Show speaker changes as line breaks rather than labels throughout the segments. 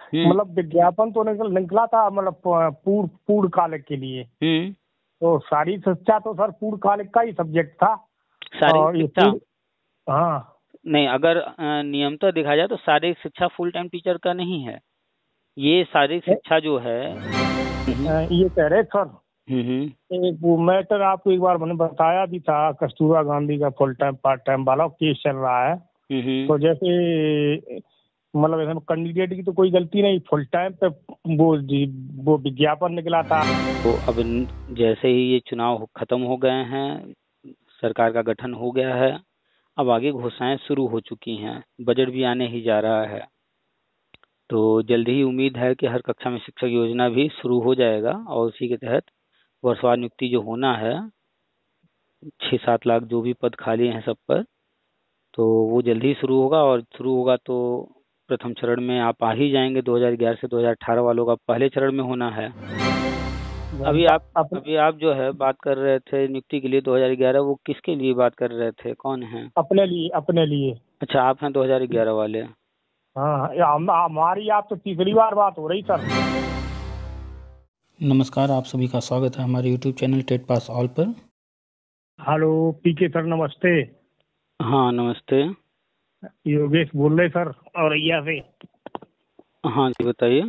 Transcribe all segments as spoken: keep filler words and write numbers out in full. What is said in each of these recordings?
हम्म।
मतलब विज्ञापन तो निकल निकला था, मतलब पूर्ण पूर्णकालिक के लिए।
हम्म।
तो शारीरिक शिक्षा तो सर पूर्णकालिक का ही सब्जेक्ट था।
शारीरिक
और ये
शिक्षा
पूर्ण हाँ
नहीं, अगर अ, नियमतः देखा जाए तो शारीरिक शिक्षा फुल टाइम टीचर का नहीं है। ये शारीरिक
ए-
शिक्षा जो है।
अ,
हम्म।
ये कह रहे सर,
हम्म।
एक वो मैटर आपको एक बार मैंने बताया भी था, कस्तूरबा गांधी का फुल टाइम पार्ट टाइम वाला केस चल रहा है।
हम्म।
तो जैसे मतलब इसमें कैंडिडेट की तो कोई गलती नहीं, फुल टाइम पे वो जी- वो विज्ञापन निकला था।
तो अब न- जैसे ही ये चुनाव खत्म हो गए हैं, सरकार का गठन हो गया है, अब आगे घोषणाएं शुरू हो चुकी हैं, बजट भी आने ही जा रहा है। तो जल्द ही उम्मीद है कि हर कक्षा में शिक्षक योजना भी शुरू हो जाएगा, और उसी के तहत वर्षवार नियुक्ति जो होना है, छः सात लाख जो भी पद खाली हैं सब पर, तो वो जल्द ही शुरू होगा। और शुरू होगा तो प्रथम चरण में आप आ ही जाएंगे। दो हज़ार ग्यारह से दो हज़ार अठारह वालों का पहले चरण में होना है।
वही
अभी
तो
आप
अपने
अभी आप जो है बात कर रहे थे नियुक्ति के लिए दो हज़ार ग्यारह, वो किसके लिए बात कर रहे थे, कौन है?
अपने लिए अपने लिए
अच्छा, आप हैं दो हज़ार ग्यारह वाले।
हाँ, या हम- हमारी आप तो तीसरी बार बात हो रही सर।
नमस्कार, आप सभी का स्वागत है हमारे YouTube channel TET pass all पर।
हेलो पीके सर, नमस्ते।
हाँ नमस्ते।
योगेश बोल रहे सर औरैया से।
हाँ जी बताइए।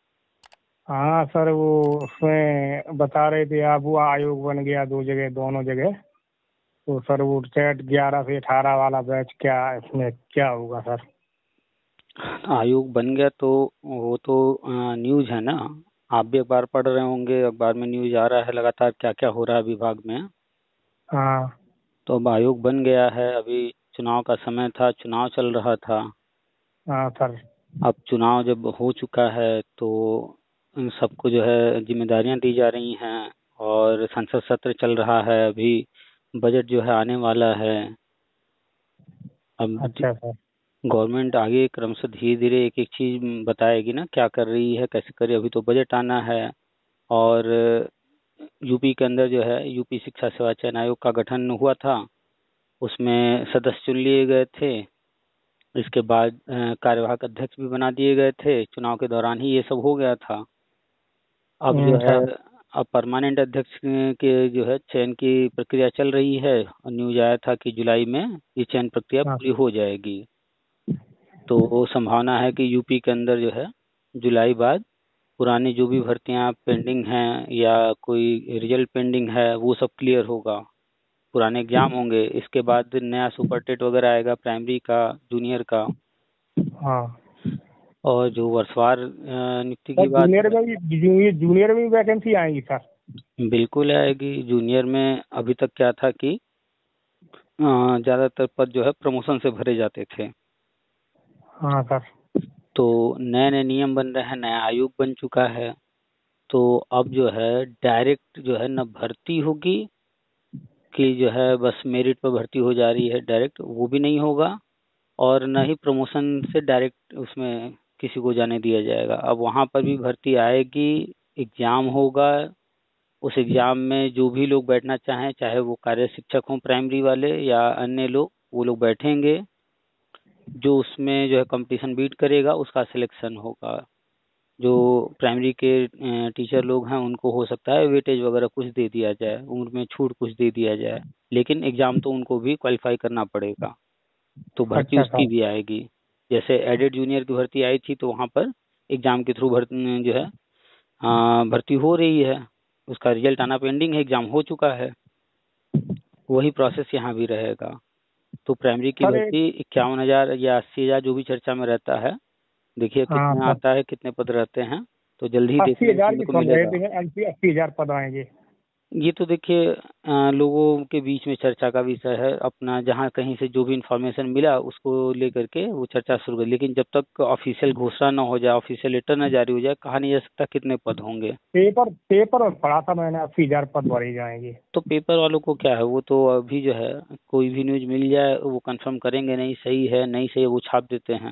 हाँ सर, वो उसमें बता रहे थे आप, वो आयोग बन गया दो जगह, दोनों जगह। तो सर वो सेट ग्यारह से अठारह वाला बैच, क्या इसमें क्या होगा सर?
आयोग बन गया तो वो तो न्यूज़ है ना। आप भी अखबार पढ़ रहे होंगे, अखबार में न्यूज़ आ रहा है लगातार क्या क्या हो रहा है विभाग में।
हाँ
तो अब आयोग बन गया है। अभी चुनाव का समय था, चुनाव चल रहा था।
हाँ सर।
अब चुनाव जब हो चुका है तो इन सबको जो है जिम्मेदारियां दी जा रही हैं, और संसद सत्र चल रहा है अभी, बजट जो है आने वाला है। अब
अच्छा सर।
गवर्नमेंट आगे क्रमशः धीरे धीरे एक एक चीज बताएगी ना, क्या कर रही है कैसे कर रही है। अभी तो बजट आना है। और यूपी के अंदर जो है यूपी शिक्षा सेवा चयन आयोग का गठन हुआ था, उसमें सदस्य चुन लिए गए थे। इसके बाद अ, कार्यवाहक अध्यक्ष भी बना दिए गए थे, चुनाव के दौरान ही ये सब हो गया था। अब जो है
अच्छा।
अब परमानेंट अध्यक्ष के जो है चयन की प्रक्रिया चल रही है, और न्यूज आया था कि जुलाई में ये चयन प्रक्रिया
हाँ
पूरी हो जाएगी। तो वो संभावना है कि यूपी के अंदर जो है जुलाई बाद पुरानी जो भी भर्तियां पेंडिंग हैं या कोई रिजल्ट पेंडिंग है वो सब क्लियर होगा, पुराने एग्जाम होंगे। इसके बाद नया सुपर टेट वगैरह आएगा, प्राइमरी का, जूनियर का।
हाँ
और जो वर्षवार अ, नियुक्ति
सर,
की बात
जूनियर
है,
में भी जूनियर जूनियर में भी वैकेंसी आएंगी सर?
बिल्कुल आएगी। जूनियर में अभी तक क्या था कि अ, ज्यादातर पद जो है प्रमोशन से भरे जाते थे।
हाँ सर।
तो नए नए नियम बन रहे हैं, नया आयोग बन चुका है। तो अब जो है डायरेक्ट जो है न भर्ती होगी कि जो है बस मेरिट पर भर्ती हो जा रही है डायरेक्ट, वो भी नहीं होगा। और न ही प्रमोशन से डायरेक्ट उसमें किसी को जाने दिया जाएगा। अब वहाँ पर भी भर्ती आएगी, एग्जाम होगा। उस एग्जाम में जो भी लोग बैठना चाहें, चाहे वो कार्य शिक्षक हों प्राइमरी वाले या अन्य लोग, वो लोग बैठेंगे। जो उसमें जो है कंपटीशन बीट करेगा उसका सिलेक्शन होगा। जो प्राइमरी के अ, टीचर लोग हैं उनको हो सकता है वेटेज वगैरह कुछ दे दिया जाए, उम्र में छूट कुछ दे दिया जाए, लेकिन एग्जाम तो उनको भी क्वालिफाई करना पड़ेगा। तो भर्ती
अच्छा
उसकी
सर।
भी आएगी। जैसे एडेड जूनियर की भर्ती आई थी तो वहाँ पर एग्जाम के थ्रू भर्ती जो है अ, भर्ती हो रही है। उसका रिजल्ट आना पेंडिंग है, एग्जाम हो चुका है। वही प्रोसेस यहाँ भी रहेगा। तो प्राइमरी की
सर एक
भर्ती इक्यावन हजार या अस्सी हजार जो भी चर्चा में रहता है, देखिए
हाँ
कितना
सर,
आता है, कितने पद रहते हैं। तो जल्द ही
अस्सी
देखने
हजार
सुनने
की
को
सुन रहे
मिलेगा।
थे, अस्सी अस्सी हजार पद आएंगे।
ये तो देखिए अ, लोगों के बीच में चर्चा का विषय है। अपना जहाँ कहीं से जो भी इंफॉर्मेशन मिला उसको लेकर के वो चर्चा शुरू कर, लेकिन जब तक ऑफिशियल घोषणा न हो जाए, ऑफिशियल लेटर न जारी हो जाए, कहा नहीं जा सकता कितने पद होंगे।
पेपर पेपर और पढ़ा था मैंने, अस्सी हजार पद भरे जाएंगे।
तो पेपर वालों को क्या है, वो तो अभी जो है कोई भी न्यूज मिल जाए वो कंफर्म करेंगे, नहीं सही है नहीं सही है, वो छाप देते हैं।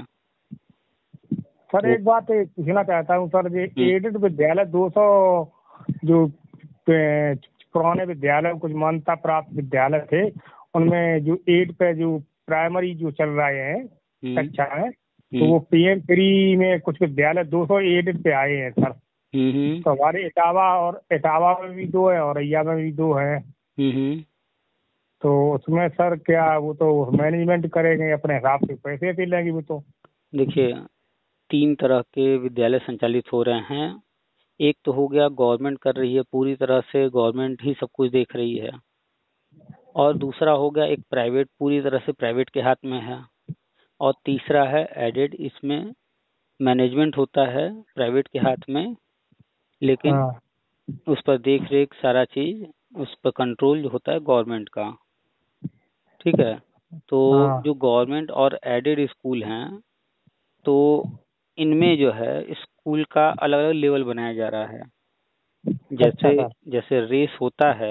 सर
तो
एक बात पूछना चाहता हूँ सर, ये
हम्म,
एडेड विद्यालय दो सौ जो पे- पुराने विद्यालय, कुछ मान्यता प्राप्त विद्यालय थे, उनमें जो एड पे जो प्राइमरी जो चल रहे हैं
हम्म,
कक्षा है, तो वो पीएम फ्री में कुछ विद्यालय दो सौ एडिट पे आए हैं सर।
हम्म
तो हमारे इटावा और इटावा में भी दो है और रैया में भी दो है।
हम्म
तो उसमें सर क्या वो तो मैनेजमेंट करेंगे अपने हिसाब से, पैसे भी लेंगे वो तो।
देखिए, तीन तरह के विद्यालय संचालित हो रहे हैं। एक तो हो गया गवर्नमेंट कर रही है, पूरी तरह से गवर्नमेंट ही सब कुछ देख रही है। और दूसरा हो गया एक प्राइवेट, पूरी तरह से प्राइवेट के हाथ में है। और तीसरा है एडेड, इसमें मैनेजमेंट होता है प्राइवेट के हाथ में, लेकिन
हाँ
उस पर देख रेख सारा चीज, उस पर कंट्रोल जो होता है गवर्नमेंट का। ठीक है। तो
हाँ
जो गवर्नमेंट और एडेड स्कूल हैं, तो इनमें जो है स्कूल का अलग अलग लेवल बनाया जा रहा है।
अच्छा
जैसे
सर।
जैसे रेस होता है,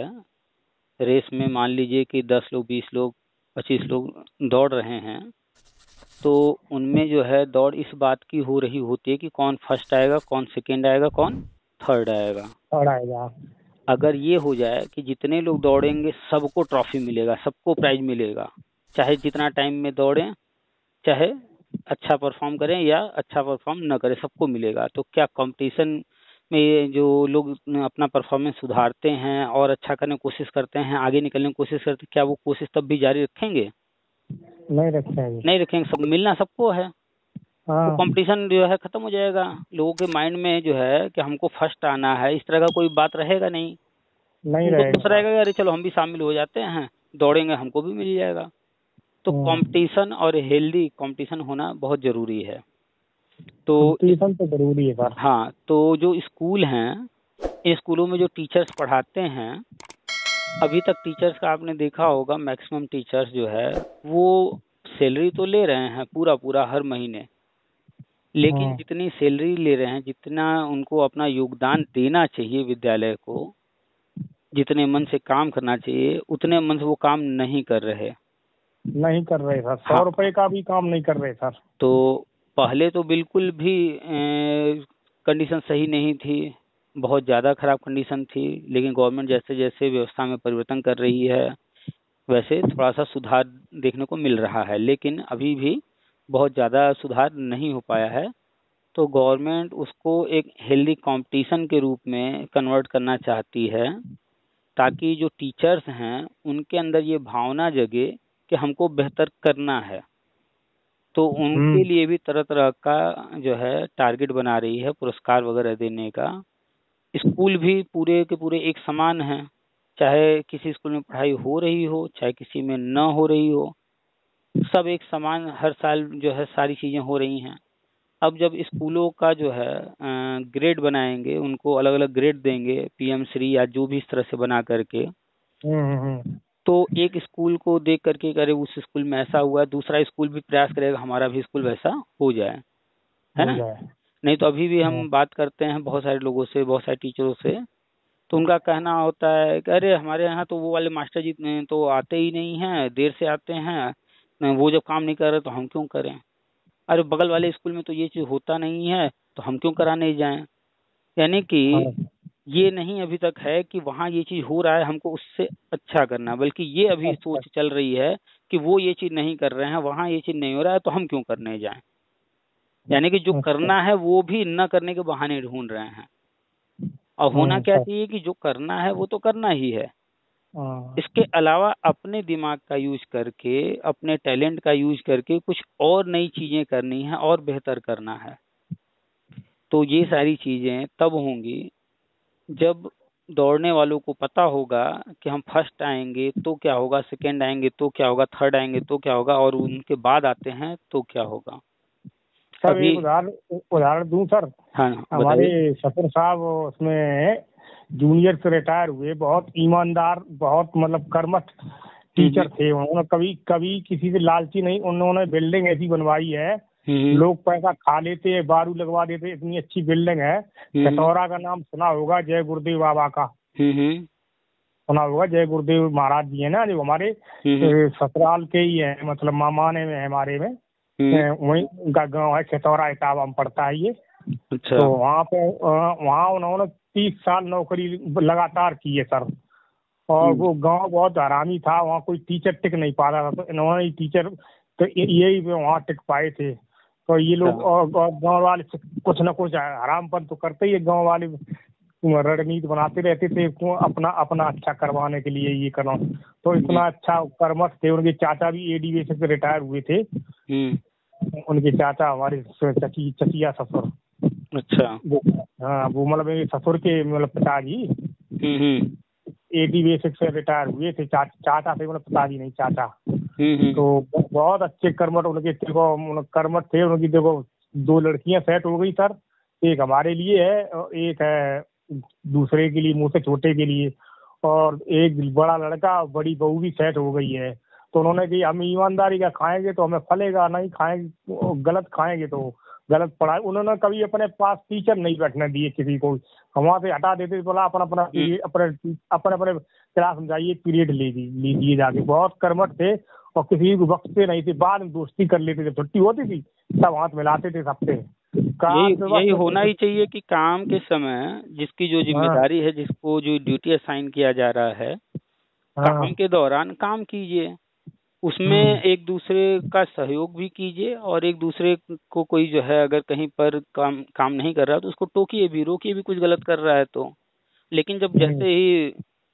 रेस में मान लीजिए कि दस लोग, बीस लोग, पच्चीस लोग दौड़ रहे हैं, तो उनमें जो है दौड़ इस बात की हो रही होती है कि कौन फर्स्ट आएगा, कौन सेकेंड आएगा, कौन थर्ड आएगा।
और आएगा।
अगर ये हो जाए कि जितने लोग दौड़ेंगे सबको ट्रॉफी मिलेगा, सबको प्राइज मिलेगा, चाहे जितना टाइम में दौड़ें, चाहे अच्छा परफॉर्म करें या अच्छा परफॉर्म न करें, सबको मिलेगा। तो क्या कंपटीशन में ये जो लोग अपना परफॉर्मेंस सुधारते हैं और अच्छा करने की कोशिश करते हैं, आगे निकलने की कोशिश करते हैं, क्या वो कोशिश तब भी जारी रखेंगे?
नहीं रखेंगे।
नहीं रखेंगे। सब मिलना सबको है, तो
हाँ
कंपटीशन जो है खत्म हो जाएगा। लोगों के माइंड में जो है कि हमको फर्स्ट आना है, इस तरह का कोई बात रहेगा नहीं।
नहीं
उनको दूसरा
रहेगा।
रहेगा कि अरे चलो हम भी शामिल हो जाते हैं, दौड़ेंगे, हमको भी मिल जाएगा। तो
हम्म,
कंपटीशन और हेल्दी कंपटीशन होना बहुत जरूरी है। तो इस
कंपटीशन तो जरूरी है सर।
हाँ, तो जो स्कूल हैं, इन स्कूलों में जो टीचर्स पढ़ाते हैं, अभी तक टीचर्स का आपने देखा होगा, मैक्सिमम टीचर्स जो है वो सैलरी तो ले रहे हैं पूरा पूरा हर महीने, लेकिन
हाँ
जितनी सैलरी ले रहे हैं, जितना उनको अपना योगदान देना चाहिए विद्यालय को, जितने मन से काम करना चाहिए, उतने मन से वो काम नहीं कर रहे।
नहीं कर रहे सर, सौ
हाँ,
रुपए का भी काम नहीं कर रहे सर।
तो पहले तो बिल्कुल भी कंडीशन सही नहीं थी, बहुत ज़्यादा खराब कंडीशन थी, लेकिन गवर्नमेंट जैसे जैसे व्यवस्था में परिवर्तन कर रही है, वैसे थोड़ा सा सुधार देखने को मिल रहा है, लेकिन अभी भी बहुत ज़्यादा सुधार नहीं हो पाया है। तो गवर्नमेंट उसको एक हेल्दी कंपटीशन के रूप में कन्वर्ट करना चाहती है, ताकि जो टीचर्स हैं उनके अंदर ये भावना जगे कि हमको बेहतर करना है। तो उनके
हम्म।
लिए भी तरह तरह का जो है टारगेट बना रही है, पुरस्कार वगैरह देने का। स्कूल भी पूरे के पूरे एक समान हैं, चाहे किसी स्कूल में पढ़ाई हो रही हो, चाहे किसी में न हो रही हो, सब एक समान हर साल जो है सारी चीज़ें हो रही हैं। अब जब स्कूलों का जो है ग्रेड बनाएंगे, उनको अलग अलग ग्रेड देंगे, पीएम श्री या जो भी इस तरह से बना करके,
हम्म हम्म,
तो एक स्कूल को देख करके अरे उस स्कूल में ऐसा हुआ है, दूसरा स्कूल भी प्रयास करेगा हमारा भी स्कूल वैसा हो जाए, है
हो
ना?
जाए।
नहीं तो अभी भी
हाँ,
हम बात करते हैं बहुत सारे लोगों से, बहुत सारे टीचरों से, तो उनका कहना होता है कि अरे हमारे यहाँ तो वो वाले मास्टर जी ने तो आते ही नहीं हैं, देर से आते हैं, वो जब काम नहीं कर रहे तो हम क्यों करें? अरे बगल वाले स्कूल में तो ये चीज़ होता नहीं है, तो हम क्यों कराने जाएं? यानी कि
हाँ,
ये नहीं अभी तक है कि वहाँ ये चीज़ हो रहा है हमको उससे अच्छा करना, बल्कि ये अभी
अच्छा।
सोच चल रही है कि वो ये चीज़ नहीं कर रहे हैं, वहाँ ये चीज़ नहीं हो रहा है, तो हम क्यों करने जाएं? यानी कि जो
अच्छा।
करना है वो भी न करने के बहाने ढूंढ रहे हैं। और होना
हम्म
क्या
सर।
चाहिए कि जो करना है वो तो करना ही है,
हाँ,
इसके अलावा अपने दिमाग का यूज करके, अपने टैलेंट का यूज करके कुछ और नई चीजें करनी है और बेहतर करना है। तो ये सारी चीजें तब होंगी जब दौड़ने वालों को पता होगा कि हम फर्स्ट आएंगे तो क्या होगा, सेकंड आएंगे तो क्या होगा, थर्ड आएंगे तो क्या होगा, और उनके बाद आते हैं तो क्या होगा।
सर
अभी
एक उदाहरण उदाहरण दूं सर।
हाँ
हमारे
बताइए।
सफर साहब उसमें जूनियर से रिटायर हुए, बहुत ईमानदार, बहुत मतलब कर्मठ
हम्म
टीचर थे। उन्होंने कभी कभी किसी से लालची नहीं, उन्होंने बिल्डिंग ऐसी बनवाई है,
हम्म
लोग पैसा खा लेते हैं, बारू लगवा देते, इतनी अच्छी बिल्डिंग है।
हम्म
खतौरा का नाम सुना होगा, जय गुरुदेव बाबा का
हम्म हम्म
सुना होगा। जय गुरुदेव महाराज जी है ना, जो हमारे
हम्म
अ, ससुराल के ही है, मतलब मामाने में है हमारे में।
हम्म,
अ, वहीं उनका गांव है, खतौरा इटावा में पड़ता है ये।
अच्छा।
तो वहाँ पे अ, वहाँ उन्होंने तीस साल नौकरी लगातार की है सर। और
हम्म
वो गांव बहुत हरामी था, वहाँ कोई टीचर टिक नहीं पा रहा था, तो इन्होंने टीचर तो ये- यही पे वहाँ टिक पाए थे। तो ये लोग
अच्छा।
और गांव वाले कुछ ना कुछ हरामपन तो करते ही है, गांव वाले रणनीति बनाते रहते थे को अपना अपना अच्छा करवाने के लिए ये करना। तो इतना अच्छा कर्मठ थे, उनके चाचा भी एडीएसी से रिटायर हुए थे।
हम्म।
उनके चाचा हमारे चची चचिया ससुर।
अच्छा।
वो हाँ वो मतलब मेरे ससुर के मतलब पिताजी
हम्म हम्म
एटी बेसिक से रिटायर हुए थे। चा, चाचा थे, मतलब पिताजी नहीं चाचा।
हम्म हम्म।
तो ब- बहुत अच्छे कर्मठ उनके देखो, मतलब कर्मठ थे उनकी। देखो दो लड़कियां सेट हो गई सर, एक हमारे लिए है और एक है दूसरे के लिए, मुझसे छोटे के लिए। और एक बड़ा लड़का, बड़ी बहू भी सेट हो गई है। तो उन्होंने कि हम ईमानदारी का खाएंगे तो हमें फलेगा, नहीं खाएंगे गलत खाएंगे तो गलत पढ़ाई। उन्होंने कभी अपने पास टीचर नहीं बैठने दिए किसी को, हम वहाँ से हटा देते थे, बोला अपना अपना पीरियड अपने अपने अपने क्लास में जाइए, पीरियड ले ली- लीजिए जाके। बहुत कर्मठ थे और किसी को बख्शते नहीं थे। बाद में दोस्ती कर लेते थे, छुट्टी होती थी सब हाथ मिलाते थे सबसे।
यही
काश में
यही होना
बस।
ही चाहिए कि काम के समय जिसकी जो
हाँ
जिम्मेदारी है, जिसको जो ड्यूटी असाइन किया जा रहा है, काम
हाँ।
के दौरान काम कीजिए, उसमें
हम्म
एक दूसरे का सहयोग भी कीजिए, और एक दूसरे को कोई जो है अगर कहीं पर काम काम नहीं कर रहा तो उसको टोकिए भी, रोकिए भी, कुछ गलत कर रहा है तो। लेकिन जब
हम्म
जैसे ही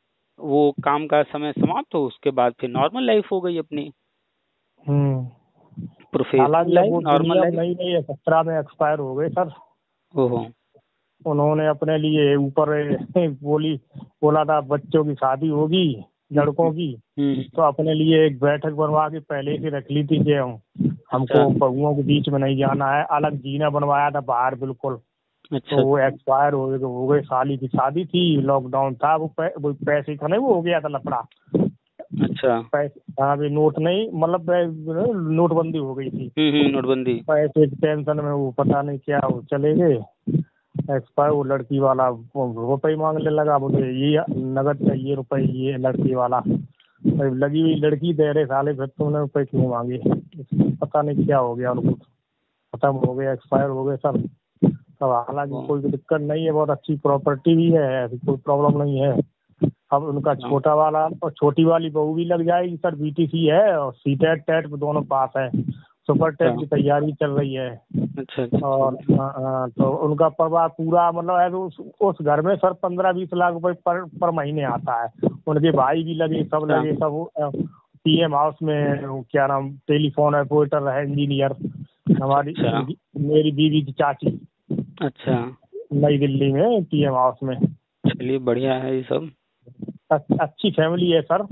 वो काम का समय समाप्त हो, उसके बाद फिर नॉर्मल लाइफ हो गई अपनी,
हम्म।
प्रोफेशनल
हालांकि अब
लाइफ,
वो
नॉर्मल
दुनिया अब
लाइफ।
नई नई सत्रह में एक्सपायर हो गए सर।
ओहो।
उन्होंने अपने लिए ऊपर बोली बोला था बच्चों की शादी होगी लड़कों की,
हम्म।
तो अपने लिए एक बैठक बनवा के पहले से रख ली थी कि हम
अच्छा
हमको बहुओं के बीच में नहीं जाना है, अलग जीना बनवाया था बाहर बिल्कुल। तो
अच्छा
वो
अच्छा।
एक्सपायर हो गए हो गए साली की शादी थी, लॉकडाउन था, वो, पै, वो पैसे का नहीं वो हो गया था लफड़ा।
अच्छा।
पैसे हाँ भी नोट नहीं, मतलब पै- नोटबंदी हो गई थी।
हम्म हम्म नोटबंदी।
पैसे की टेंशन में वो पता नहीं क्या वो चले गए एक्सपायर। वो लड़की वाला वो रुपए मांगने लगा, मुझे ये नगद चाहिए रुपए, ये लड़की वाला। भाई लगी हुई लड़की दे रहे साले, फिर तुमने रुपए क्यों मांगे? पता नहीं क्या हो गया उनको, खत्म हो गए, एक्सपायर हो गए सर। अब हालांकि
वो,
कोई दिक्कत नहीं है, बहुत अच्छी प्रॉपर्टी भी है, ऐसी कोई प्रॉब्लम नहीं है। अब उनका
हाँ,
छोटा वाला और छोटी वाली बहू भी लग जाएगी सर, बीटीसी है और सी टेट टेट दोनों पास है। सुपर टेट की
अच्छा
तैयारी चल रही है।
अच्छा अच्छा
और
अच्छा।
हाँ, हाँ, तो उनका परिवार पूरा मतलब है तो उस, उस घर में सर पंद्रह बीस लाख रुपए पर पर महीने आता है। उनके भाई भी लगे, सब
अच्छा
लगे, सब पीएम हाउस में वो क्या नाम टेलीफोन ऑपरेटर है, इंजीनियर। हमारी
अच्छा
उनकी मेरी बीवी की चाची
अच्छा।
नई दिल्ली में पीएम हाउस में।
चलिए बढ़िया है ये सब।
अ- अच्छी फैमिली है सर।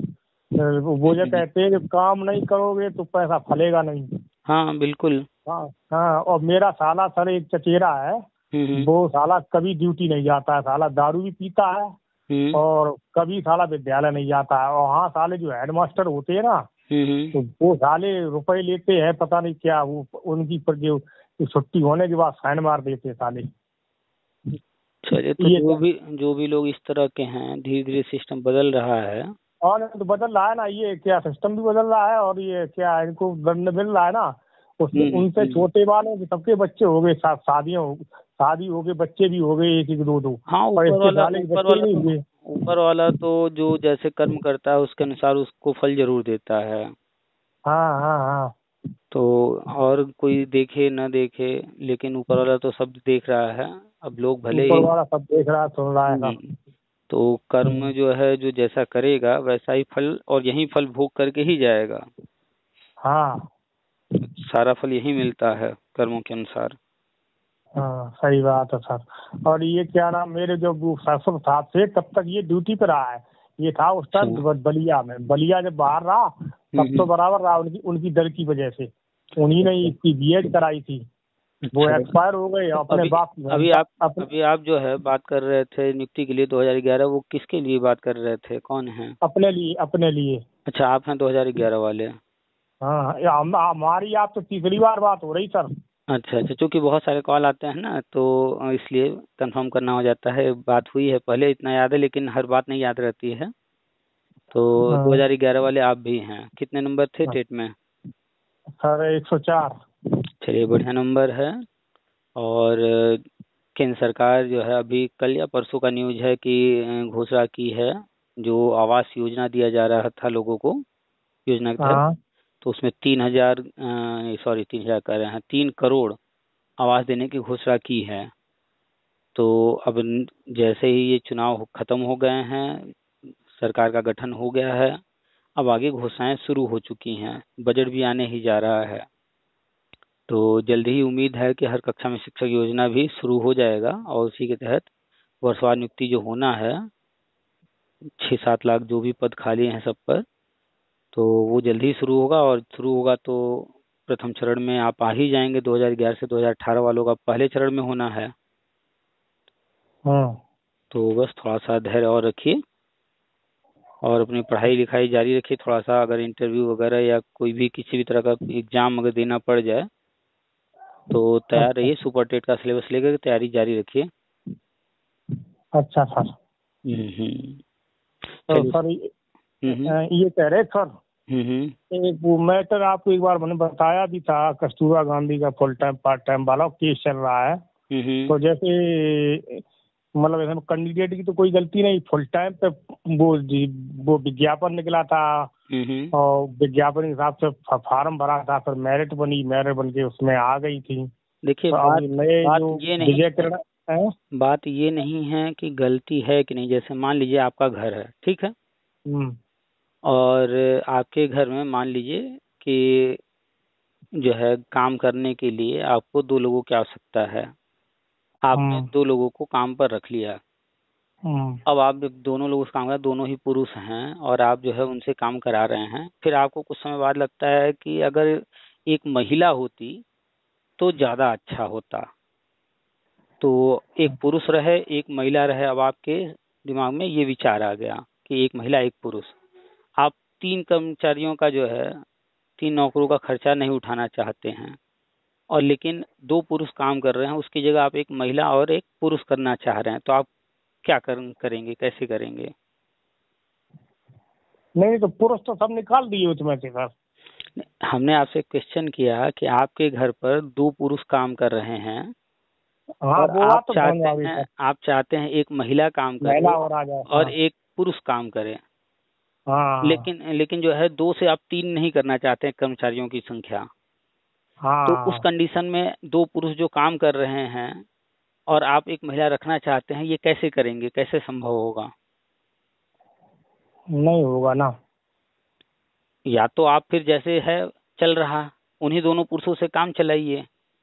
वो जो
हम्म,
कहते हैं कि काम नहीं करोगे तो पैसा फलेगा नहीं।
हाँ बिल्कुल।
हाँ हाँ। और मेरा साला सर एक चचेरा है,
हम्म हम्म
वो साला कभी ड्यूटी नहीं जाता है, साला दारू भी पीता है
हम्म
और कभी साला विद्यालय नहीं जाता है। और हाँ साले जो हेडमास्टर होते हैं ना,
हम्म, हम्म।
तो वो साले रुपए लेते हैं पता नहीं क्या, वो उनकी पर जो छुट्टी होने के बाद साइन मार देते हैं साले।
चलिए, तो
ये
जो भी जो भी लोग इस तरह के हैं, धीरे धीरे सिस्टम बदल रहा है।
और तो बदल रहा है ना, ये क्या सिस्टम भी बदल रहा है और ये क्या इनको दंड मिल रहा है ना। उससे
हम्म
उनसे
हम्म।
छोटे वाले के सबके बच्चे हो गए, शा- शादियां हो शादी हो गए, बच्चे भी हो गए, एक एक दो दो।
हाँ,
और
ऊपर
इसके
वाला
साले के
ऊपर
बच्चे ही
वाला
नहीं
तो
हुए।
ऊपर वाला तो जो जैसे कर्म करता है उसके अनुसार उसको फल जरूर देता है।
हाँ हाँ हाँ।
तो और कोई देखे न देखे, लेकिन ऊपर वाला तो सब देख रहा है। अब लोग भले
ऊपर
ही।
वाला सब देख रहा है, सुन रहा है सब।
हम्म, तो कर्म
हम्म,
जो है, जो जैसा करेगा वैसा ही फल, और यही फल भोग करके ही जाएगा।
हाँ
सारा फल यही मिलता है कर्मों के अनुसार।
हाँ सही बात है सर। और ये क्या नाम, मेरे जो वो ससुर साहब से तब तक ये ड्यूटी पे रहा है। ये था उस
अच्छा।
टाइम ब- बलिया में, बलिया जब बाहर रहा
हम्म
तब तो
हम्म।
बराबर रहा, उनकी उनकी दर की वजह से। उन्हीं ने
अच्छा
इसकी बीएड कराई थी। वो
अच्छा।
एक्सपायर हो गए,
तो
अपने
अभी
बाप
अभी
उनका
आप
अपने
अभी आप जो है बात कर रहे थे नियुक्ति के लिए दो हज़ार ग्यारह, वो किसके लिए बात कर रहे थे, कौन है?
अपने लिए अपने लिए।
अच्छा, आप हैं दो हज़ार ग्यारह वाले।
हाँ या हम- हमारी आप तो तीसरी बार बात हो रही सर।
अच्छा अच्छा, क्योंकि बहुत सारे कॉल आते हैं ना, तो इसलिए कंफर्म करना हो जाता है। बात हुई है पहले, इतना याद है, लेकिन हर बात नहीं याद रहती है। तो
हाँ
दो हज़ार ग्यारह वाले आप भी हैं। कितने नंबर थे
हाँ,
टेट में?
सर एक सौ चार।
चलिए, बढ़िया नंबर है। और अ, केंद्र सरकार जो है अभी कल या परसों का न्यूज़ है कि अ, घोषणा की है, जो आवास योजना दिया जा रहा था लोगों को योजना के तहत,
हाँ
तो उसमें तीन हजार सॉरी तीन हजार कह रहे हैं तीन करोड़ आवास देने की घोषणा की है। तो अब न- जैसे ही ये चुनाव खत्म हो गए हैं, सरकार का गठन हो गया है, अब आगे घोषणाएं शुरू हो चुकी हैं, बजट भी आने ही जा रहा है। तो जल्द ही उम्मीद है कि हर कक्षा में शिक्षक योजना भी शुरू हो जाएगा और उसी के तहत वर्षवार नियुक्ति जो होना है, छः सात लाख जो भी पद खाली हैं सब पर, तो वो जल्द ही शुरू होगा। और शुरू होगा तो प्रथम चरण में आप आ ही जाएंगे। दो हज़ार ग्यारह से दो हज़ार अठारह वालों का पहले चरण में होना है।
हाँ
तो बस थोड़ा सा धैर्य और रखिए और अपनी पढ़ाई लिखाई जारी रखिए। थोड़ा सा अगर इंटरव्यू वगैरह या कोई भी किसी भी तरह का एग्जाम अगर देना पड़ जाए तो तैयार
अच्छा
रहिए। सुपर टेट का सिलेबस लेकर तैयारी जारी रखिए।
अच्छा सर।
हम्म हम्म।
तो
चलिए।
सर ये
हम्म
अ, ये कह रहे सर,
हम्म हम्म
एक वो मैटर आपको एक बार मैंने बताया भी था, कस्तूरबा गांधी का फुल टाइम पार्ट टाइम वाला केस चल रहा है।
हम्म हम्म
तो जैसे मतलब ऐसे कैंडिडेट की तो कोई गलती नहीं, फुल टाइम पे वो जी- वो विज्ञापन निकला था
हम्म हम्म।
और विज्ञापन के हिसाब से फ- फार्म भरा था, फिर मेरिट बनी, मेरिट बन के उसमें आ गई थी।
देखिए
तो अब
बात
ये नए
बात
जो
ये नहीं
विजय
है
किरण है।
बात ये नहीं है कि गलती है कि नहीं। जैसे मान लीजिए आपका घर है, ठीक है,
हम्म
और आपके घर में मान लीजिए कि जो है काम करने के लिए आपको दो लोगों की आवश्यकता है। आपने
हम्म
दो लोगों को काम पर रख लिया।
हम्म
अब आप जब दोनों लोगों से काम कर, दोनों ही पुरुष हैं और आप जो है उनसे काम करा रहे हैं, फिर आपको कुछ समय बाद लगता है कि अगर एक महिला होती तो ज्यादा अच्छा होता। तो एक पुरुष रहे एक महिला रहे। अब आपके दिमाग में ये विचार आ गया कि एक महिला एक पुरुष, आप तीन कर्मचारियों का जो है, तीन नौकरों का खर्चा नहीं उठाना चाहते हैं, और लेकिन दो पुरुष काम कर रहे हैं, उसकी जगह आप एक महिला और एक पुरुष करना चाह रहे हैं। तो आप क्या कर, करेंगे, कैसे करेंगे?
नहीं तो पुरुष तो सब निकाल दिए उसमें से सर।
हमने आपसे क्वेश्चन किया कि आपके घर पर दो पुरुष काम कर रहे हैं
हाँ
और
वो
आप
बात तो समझ में
चाहते
आ गई
हैं
सर।
आप चाहते हैं एक महिला काम
महिला
करे
और आ जाए,
और
हाँ।
एक पुरुष काम करे।
हाँ
लेकिन लेकिन जो है दो से आप तीन नहीं करना चाहते हैं कर्मचारियों की संख्या। तो उस
हाँ।
कंडीशन में दो पुरुष जो काम कर रहे हैं और आप एक महिला रखना चाहते हैं, ये कैसे करेंगे, कैसे संभव होगा?
नहीं होगा ना।
या तो आप फिर जैसे है चल रहा उन्हीं दोनों पुरुषों से काम चलाइए,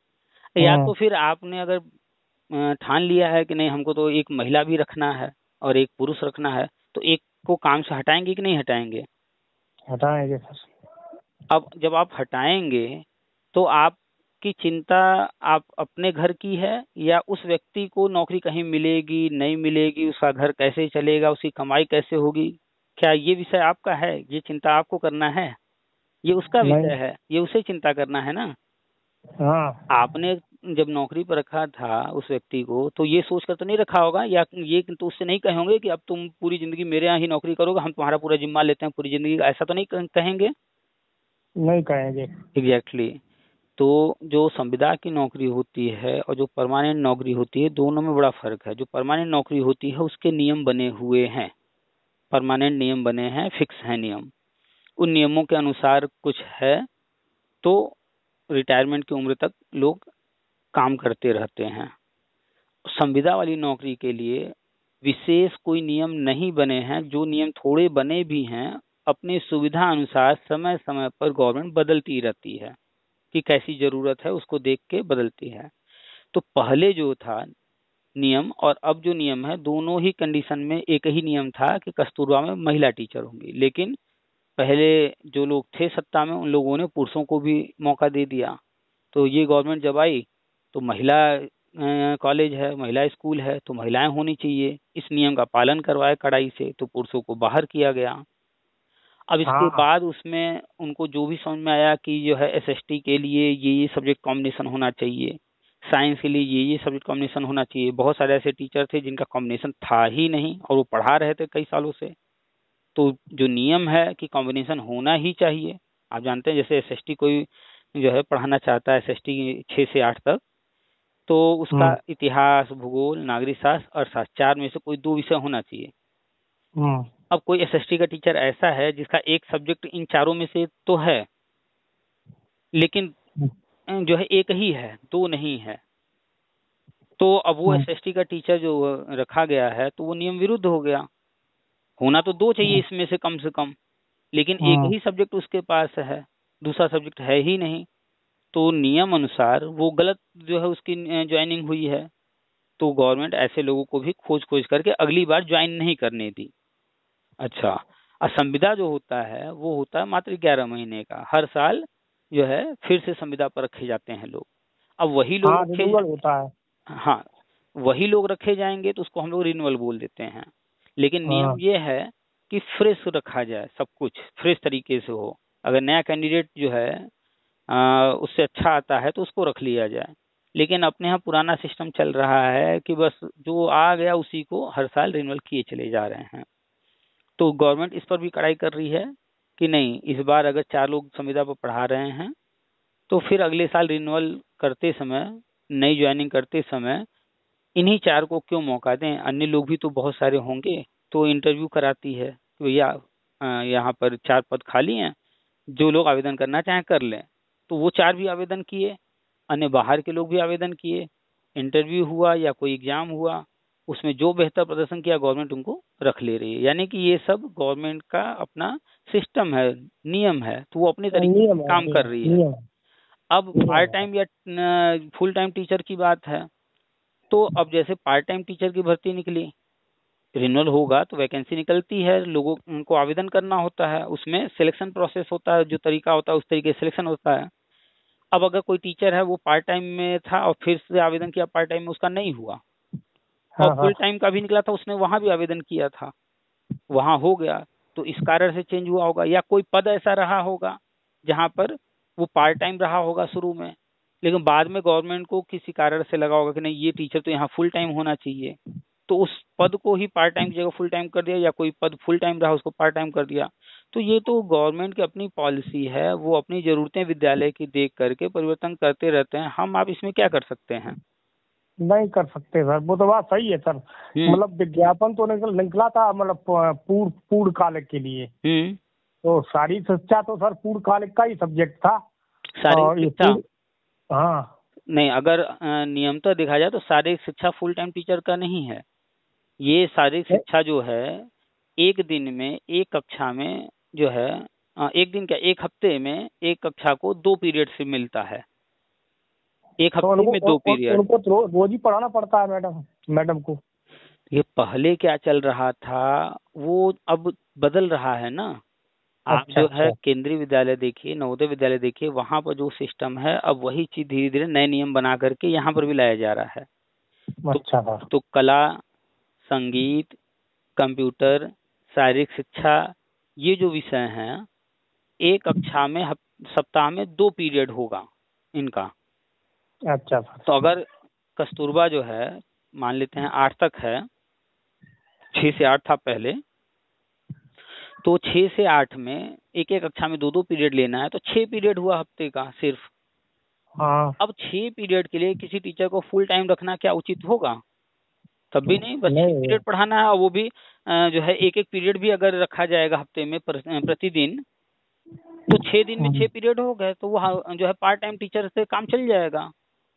या
हम्म
तो फिर आपने अगर अ, ठान लिया है कि नहीं हमको तो एक महिला भी रखना है और एक पुरुष रखना है, तो एक को काम से हटाएंगे कि नहीं हटाएंगे?
हटाएंगे सर।
अब जब आप हटाएंगे तो आपकी चिंता आप अपने घर की है या उस व्यक्ति को नौकरी कहीं मिलेगी नहीं मिलेगी, उसका घर कैसे चलेगा, उसकी कमाई कैसे होगी? क्या ये विषय आपका है? ये चिंता आपको करना है? ये उसका
नहीं।
विषय है, ये उसे चिंता करना है ना।
हाँ
आपने जब नौकरी पर रखा था उस व्यक्ति को, तो ये सोच कर तो नहीं रखा होगा, या ये तो उससे नहीं कहोगे कि अब तुम पूरी जिंदगी मेरे यहाँ ही नौकरी करोगे, हम तुम्हारा पूरा जिम्मा लेते हैं पूरी जिंदगी का, ऐसा तो नहीं कह- कहेंगे?
नहीं कहेंगे।
Exactly exactly. तो जो संविदा की नौकरी होती है और जो परमानेंट नौकरी होती है, दोनों में बड़ा फर्क है। जो परमानेंट नौकरी होती है उसके नियम बने हुए हैं, परमानेंट नियम बने हैं, फिक्स है नियम। उन नियमों के अनुसार कुछ है तो रिटायरमेंट की उम्र तक लोग काम करते रहते हैं। संविदा वाली नौकरी के लिए विशेष कोई नियम नहीं बने हैं। जो नियम थोड़े बने भी हैं, अपनी सुविधा अनुसार समय समय पर गवर्नमेंट बदलती रहती है कि कैसी जरूरत है उसको देख के बदलती है। तो पहले जो था नियम और अब जो नियम है, दोनों ही कंडीशन में एक ही नियम था कि कस्तूरबा में महिला टीचर होंगी। लेकिन पहले जो लोग थे सत्ता में, उन लोगों ने पुरुषों को भी मौका दे दिया। तो ये गवर्नमेंट जब आई तो महिला कॉलेज है, महिला स्कूल है, तो महिलाएं होनी चाहिए। इस नियम का पालन करवाए कड़ाई से, तो पुरुषों को बाहर किया गया। अब इसके
हाँ
बाद उसमें उनको जो भी समझ में आया कि जो है एसएसटी के लिए ये ये सब्जेक्ट कॉम्बिनेशन होना चाहिए, साइंस के लिए ये ये सब्जेक्ट कॉम्बिनेशन होना चाहिए। बहुत सारे ऐसे टीचर थे जिनका कॉम्बिनेशन था ही नहीं और वो पढ़ा रहे थे कई सालों से। तो जो नियम है कि कॉम्बिनेशन होना ही चाहिए। आप जानते हैं जैसे एसएसटी कोई जो है पढ़ाना चाहता है, एसएसटी छः से आठ तक, तो उसका
हम्म
इतिहास, भूगोल, नागरिक शास्त्र, अर्थशास्त्र, चार में से कोई दो विषय होना चाहिए।
हम्म
अब कोई एसएसटी का टीचर ऐसा है जिसका एक सब्जेक्ट इन चारों में से तो है, लेकिन जो है एक ही है, दो नहीं है। तो अब वो एस एस टी का टीचर जो रखा गया है तो वो नियम विरुद्ध हो गया। होना तो दो चाहिए इसमें से कम से कम, लेकिन एक ही सब्जेक्ट उसके पास है, दूसरा सब्जेक्ट है ही नहीं। तो नियम अनुसार वो गलत जो है उसकी ज्वाइनिंग हुई है। तो गवर्नमेंट ऐसे लोगों को भी खोज खोज करके अगली बार ज्वाइन नहीं करने दी। अच्छा, और संविदा जो होता है वो होता है मात्र ग्यारह महीने का। हर साल जो है फिर से संविदा पर रखे जाते हैं लोग। अब वही लोग
हाँ,
रखे
रिन्यूअल होता है।
हाँ, वही लोग रखे जाएंगे तो उसको हम लोग रिन्यूअल बोल देते हैं। लेकिन नियम
हाँ,
ये है कि फ्रेश रखा जाए, सब कुछ फ्रेश तरीके से हो। अगर नया कैंडिडेट जो है आ, उससे अच्छा आता है तो उसको रख लिया जाए। लेकिन अपने यहाँ पुराना सिस्टम चल रहा है कि बस जो आ गया उसी को हर साल रिन्यूअल किए चले जा रहे हैं। तो गवर्नमेंट इस पर भी कड़ाई कर रही है कि नहीं, इस बार अगर चार लोग संविदा पर पढ़ा रहे हैं तो फिर अगले साल रिन्यूअल करते समय, नई ज्वाइनिंग करते समय इन्हीं चार को क्यों मौका दें, अन्य लोग भी तो बहुत सारे होंगे। तो इंटरव्यू कराती है कि भैया यहाँ पर चार पद खाली हैं, जो लोग आवेदन करना चाहें कर लें। तो वो चार भी आवेदन किए, अन्य बाहर के लोग भी आवेदन किए, इंटरव्यू हुआ या कोई एग्जाम हुआ, उसमें जो बेहतर प्रदर्शन किया गवर्नमेंट उनको रख ले रही है। यानी कि ये सब गवर्नमेंट का अपना सिस्टम है, नियम है, तो वो अपने तरीके
नियम
से
है,
काम कर
नियम
रही है।
नियम
अब
नियम
पार्ट
है।
टाइम या फुल टाइम टीचर की बात है, तो अब जैसे पार्ट टाइम टीचर की भर्ती निकली, रिन्यूअल होगा तो वैकेंसी निकलती है, लोगों को आवेदन करना होता है, उसमें सिलेक्शन प्रोसेस होता है, जो तरीका होता है उस तरीके से सिलेक्शन होता है। अब अगर कोई टीचर है वो पार्ट टाइम में था और फिर से आवेदन किया पार्ट टाइम में, उसका नहीं हुआ, और
हाँ, हाँ,
फुल टाइम का भी निकला था, उसने वहां भी आवेदन किया था, वहां हो गया, तो इस कारण से चेंज हुआ होगा। या कोई पद ऐसा रहा होगा जहां पर वो पार्ट टाइम रहा होगा शुरू में, लेकिन बाद में गवर्नमेंट को किसी कारण से लगा होगा कि नहीं, ये टीचर तो यहाँ फुल टाइम होना चाहिए, तो उस पद को ही पार्ट टाइम की जगह फुल टाइम कर दिया, या कोई पद फुल टाइम रहा उसको पार्ट टाइम कर दिया। तो ये तो गवर्नमेंट की अपनी पॉलिसी है, वो अपनी जरूरतें विद्यालय की देख करके परिवर्तन करते रहते हैं। हम आप इसमें क्या कर सकते हैं?
नहीं कर सकते सर, वो तो बात सही है सर।
हम्म
मतलब विज्ञापन तो निकल निकला था, मतलब पूर्ण पूर्ण कालिक के लिए।
हम्म
तो सारी शिक्षा तो सर पूर्ण कालिक का ही सब्जेक्ट था। और
शारीरिक
ये
शिक्षा
पूर्ण, हाँ,
नहीं, अगर अ, नियमतः देखा जाए तो शारीरिक शिक्षा फुल टाइम टीचर का नहीं है। ये शारीरिक शिक्षा जो है एक दिन में एक कक्षा में जो है, अ, एक दिन क्या, एक हफ्ते में एक कक्षा को दो पीरियड से मिलता है, एक
तो
हफ्ते
उनको
में दो
उन,
पीरियड।
उनको तो रो- रोज ही पढ़ाना पड़ता है मैडम मैडम को।
ये पहले क्या चल रहा था वो अब बदल रहा है ना। आप
अच्छा,
जो है
अच्छा,
केंद्रीय विद्यालय देखिए, नवोदय विद्यालय देखिए, वहां पर जो सिस्टम है अब वही चीज धीरे धीरे नए नियम बना करके यहाँ पर भी लाया जा रहा है। तो,
अच्छा सर।
तो कला, संगीत, कंप्यूटर, शारीरिक शिक्षा, ये जो विषय हैं एक कक्षा में हफ- सप्ताह में दो पीरियड होगा इनका।
अच्छा सर।
तो अगर कस्तूरबा जो है मान लेते हैं आठ तक है, छह से आठ था पहले, तो छह से आठ में एक एक कक्षा में दो दो पीरियड लेना है, तो छह पीरियड हुआ हफ्ते का सिर्फ।
हाँ,
अब छह पीरियड के लिए किसी टीचर को फुल टाइम रखना क्या उचित होगा? तब भी नहीं, बस छह
नहीं,
पीरियड पढ़ाना है, और वो भी अ, जो है एक एक पीरियड भी अगर रखा जाएगा हफ्ते में पर- अ, प्रतिदिन, तो छह दिन में छह पीरियड हो गए, तो वह जो है पार्ट टाइम टीचर से काम चल जाएगा।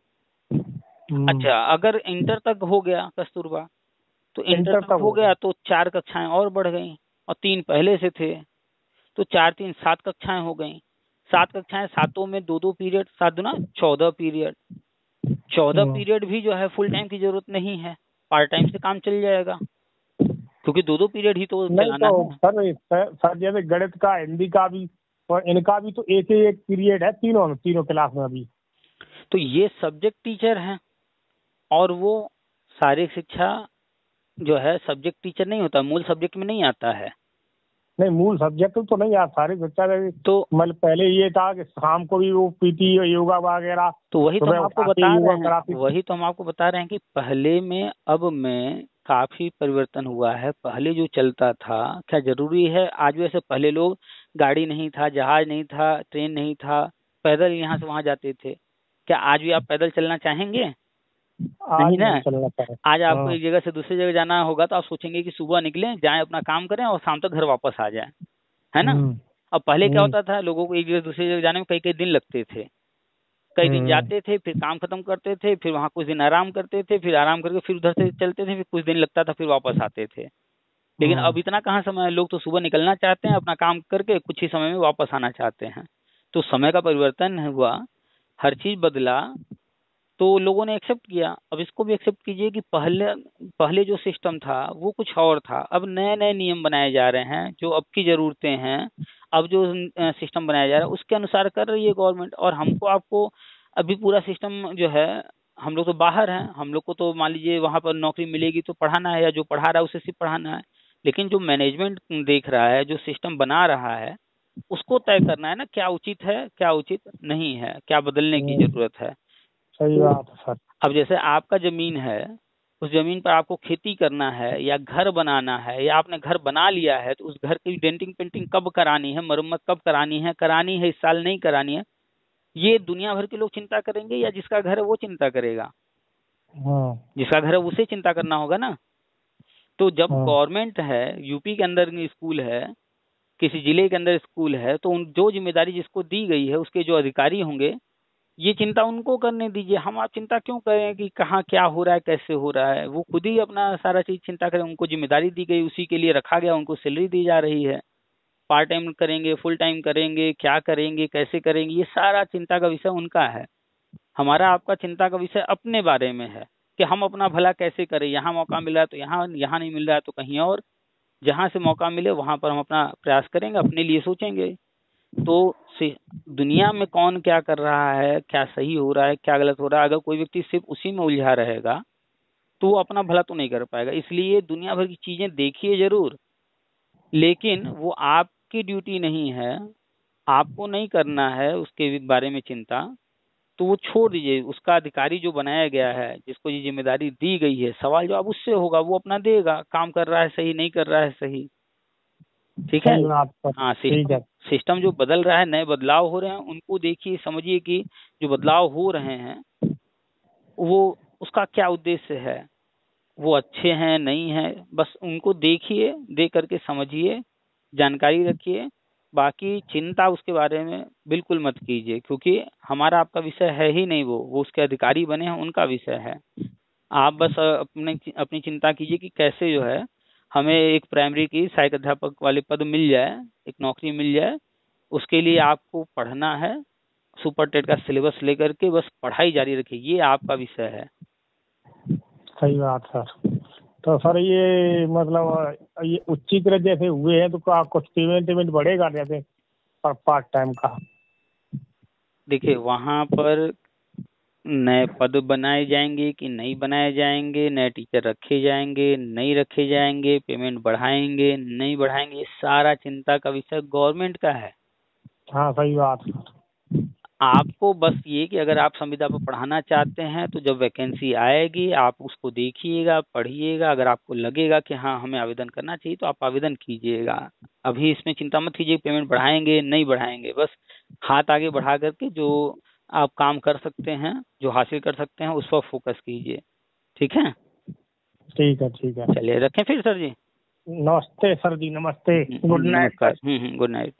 हम्म,
अच्छा, अगर इंटर तक हो गया कस्तूरबा, तो इंटर
इंटर
तक
तक
हो
हो
गया तो चार कक्षाएं और बढ़ गई, और तीन पहले से थे, तो चार तीन सात कक्षाएं हो गई। सात कक्षाएं, सातों में दो दो पीरियड, सात दुना चौदह पीरियड। चौदह
हम्म।
पीरियड भी जो है फुल टाइम की जरूरत नहीं है, पार्ट टाइम से काम चल जाएगा, क्योंकि दो दो पीरियड ही तो
नहीं
चलाना
तो
है।
सर, सर सर जैसे गणित का, हिंदी का भी और इनका भी तो एक ही एक पीरियड है, तीनों में, तीनों क्लास में अभी।
तो ये सब्जेक्ट टीचर हैं, और वो शारीरिक शिक्षा जो है सब्जेक्ट टीचर नहीं होता, मूल सब्जेक्ट में नहीं आता है।
नहीं, मूल सब्जेक्ट तो नहीं यार, सारे बच्चा का-
तो
मतलब पहले ये था कि शाम को भी वो पीटी योगा वगैरह,
तो वही तो
सुबह
हम आपको
उठा के
बता
योगा
रहे
कराते
हैं,
थे।
वही तो हम आपको बता रहे हैं कि पहले में अब में काफी परिवर्तन हुआ है। पहले जो चलता था, क्या जरूरी है आज वैसे? पहले लोग, गाड़ी नहीं था, जहाज नहीं था, ट्रेन नहीं था, पैदल यहाँ से वहां जाते थे। क्या आज भी आप पैदल चलना चाहेंगे?
आज
नहीं ना।
नहीं चलना चाहिए।
आज आपको
हाँ,
एक जगह से दूसरी जगह जाना होगा तो आप सोचेंगे कि सुबह निकलें, जाएं, अपना काम करें और शाम तक घर वापस आ जाएं, है ना।
हम्म,
अब पहले क्या
हम्म,
होता था, लोगों को एक जगह दूसरी जगह जाने में कई कई दिन लगते थे। कई दिन
हम्म,
जाते थे, फिर काम खत्म करते थे, फिर वहां कुछ दिन आराम करते थे, फिर आराम करके फिर उधर से चलते थे, फिर कुछ दिन लगता था, फिर वापस आते थे। लेकिन
हम्म,
अब इतना कहाँ समय है, लोग तो सुबह निकलना चाहते हैं, अपना काम करके कुछ ही समय में वापस आना चाहते हैं। तो समय का परिवर्तन हुआ, हर चीज बदला, तो लोगों ने एक्सेप्ट किया। अब इसको भी एक्सेप्ट कीजिए कि पहले पहले जो सिस्टम था वो कुछ और था, अब नए नए नियम बनाए जा रहे हैं जो अब की जरूरतें हैं। अब जो सिस्टम बनाया जा रहा है उसके अनुसार कर रही है गवर्नमेंट, और हमको आपको अभी पूरा सिस्टम जो है, हम लोग तो बाहर हैं, हम लोग को तो मान लीजिए वहां पर नौकरी मिलेगी तो पढ़ाना है, या जो पढ़ा रहा है उसे सिर्फ पढ़ाना है। लेकिन जो मैनेजमेंट देख रहा है, जो सिस्टम बना रहा है, उसको तय करना है ना, क्या उचित है क्या उचित नहीं है, क्या बदलने की
हम्म,
जरूरत है।
सही
तो
बात है सर।
अब जैसे आपका जमीन है, उस जमीन पर आपको खेती करना है या घर बनाना है, या आपने घर बना लिया है, तो उस घर की डेंटिंग पेंटिंग कब करानी है, मरम्मत कब करानी है, करानी है इस साल नहीं करानी है, ये दुनिया भर के लोग चिंता करेंगे या जिसका घर है वो चिंता करेगा?
हम्म,
जिसका घर है उसे चिंता करना होगा ना। तो जब
हम्म,
गवर्नमेंट है, यूपी के अंदर स्कूल है, किसी जिले के अंदर स्कूल है, तो उन जो जिम्मेदारी जिसको दी गई है उसके जो अधिकारी होंगे, ये चिंता उनको करने दीजिए। हम आप चिंता क्यों करें कि कहाँ क्या हो रहा है, कैसे हो रहा है? वो खुद ही अपना सारा चीज चिंता करें, उनको जिम्मेदारी दी गई, उसी के लिए रखा गया, उनको सैलरी दी जा रही है। पार्ट टाइम करेंगे, फुल टाइम करेंगे, क्या करेंगे, कैसे करेंगे, ये सारा चिंता का विषय उनका है। हमारा आपका चिंता का विषय अपने बारे में है कि हम अपना भला कैसे करें। यहाँ मौका मिला है तो यहाँ, यहाँ नहीं मिल रहा है तो कहीं और, जहाँ से मौका मिले वहां पर हम अपना प्रयास करेंगे, अपने लिए सोचेंगे। तो से दुनिया में कौन क्या कर रहा है, क्या सही हो रहा है, क्या गलत हो रहा है, अगर कोई व्यक्ति सिर्फ उसी में उलझा रहेगा तो वो अपना भला तो नहीं कर पाएगा। इसलिए दुनिया भर की चीजें देखिए जरूर, लेकिन वो आपकी ड्यूटी नहीं है, आपको नहीं करना है उसके बारे में चिंता। तो वो छोड़ दीजिए, उसका अधिकारी जो बनाया गया है, जिसको ये जिम्मेदारी दी गई है, सवाल जवाब उससे होगा, वो अपना देगा, काम कर रहा है सही, नहीं कर रहा है सही। ठीक है।
सही बात सर।
हाँ,
ठीक
सिस्टम
है।
सिस्टम जो बदल रहा है, नए बदलाव हो रहे हैं, उनको देखिए, समझिए कि जो बदलाव हो रहे हैं वो उसका क्या उद्देश्य है, वो अच्छे हैं नहीं हैं, बस उनको देखिए, देख करके समझिए, जानकारी रखिए। बाकी चिंता उसके बारे में बिल्कुल मत कीजिए, क्योंकि हमारा आपका विषय है ही नहीं, वो वो उसके अधिकारी बने हैं, उनका विषय है। आप बस अ, अपने अपनी चिंता कीजिए कि कैसे जो है हमें एक प्राइमरी की सहायक अध्यापक वाले पद मिल जाए, एक नौकरी मिल जाए। उसके लिए आपको पढ़ना है, सुपर टेट का सिलेबस लेकर के बस पढ़ाई जारी रखिए, ये आपका विषय है।
सही बात सर। तो सर ये मतलब ये उच्चीकृत जैसे हुए हैं तो क्या कुछ पेमेंट पेमेंट बढ़ेगा जैसे पर पार्ट टाइम का?
देखिए, वहां पर नए पद बनाए जाएंगे कि नहीं बनाए जाएंगे, नए टीचर रखे जाएंगे नहीं रखे जाएंगे, पेमेंट बढ़ाएंगे नहीं बढ़ाएंगे, ये सारा चिंता का विषय गवर्नमेंट का है।
हाँ सही बात सर।
आपको बस ये कि अगर आप संविदा पर पढ़ाना चाहते हैं तो जब वैकेंसी आएगी आप उसको देखिएगा, पढ़िएगा, अगर आपको लगेगा कि हाँ हमें आवेदन करना चाहिए तो आप आवेदन कीजिएगा। अभी इसमें चिंता मत कीजिए पेमेंट बढ़ाएंगे नहीं बढ़ाएंगे, बस हाथ आगे बढ़ा करके जो आप काम कर सकते हैं, जो हासिल कर सकते हैं, उस पर फोकस कीजिए। ठीक है,
ठीक है ठीक है।
चलिए रखें फिर सर जी।
नमस्ते सर जी, नमस्ते।
हम्म,
गुड
हम्म,
नाइट
नमस्कार।
सर।
हम्म हम्म गुड नाइट।